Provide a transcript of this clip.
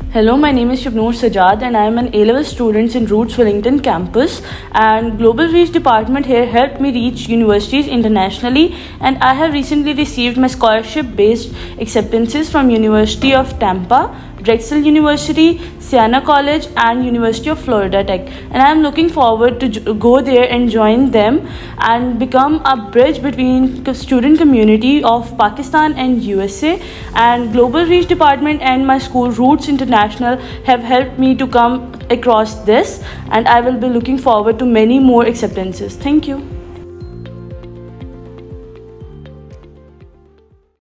Hello, my name is Shubnoor Sajad and I am an A-level student in Roots Wellington campus, and Global Reach department here helped me reach universities internationally, and I have recently received my scholarship based acceptances from University of Tampa, Drexel University, Siena College and University of Florida Tech, and I am looking forward to go there and join them and become a bridge between the student community of Pakistan and USA. And Global Reach department and my school Roots International have helped me to come across this, and I will be looking forward to many more acceptances. Thank you.